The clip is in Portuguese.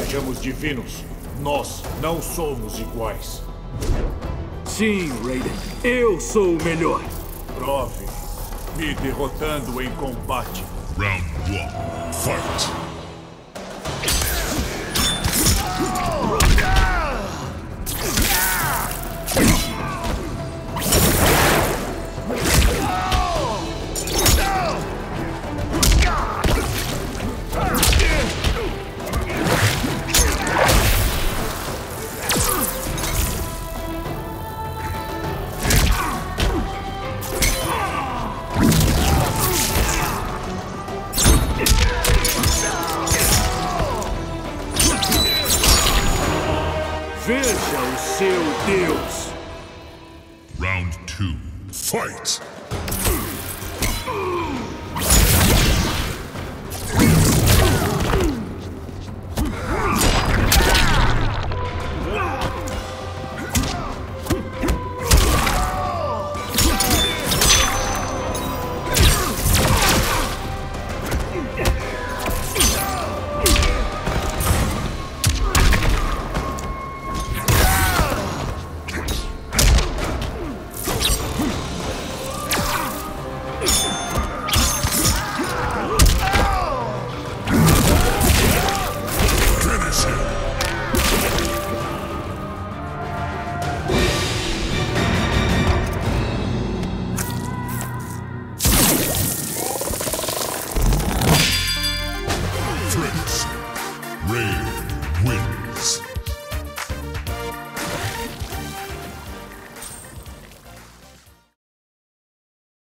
sejamos divinos, nós não somos iguais. Sim, Raiden. Eu sou o melhor. Prove, me derrotando em combate. Round 1. Fight! Veja o seu Deus. Round 2. Fight!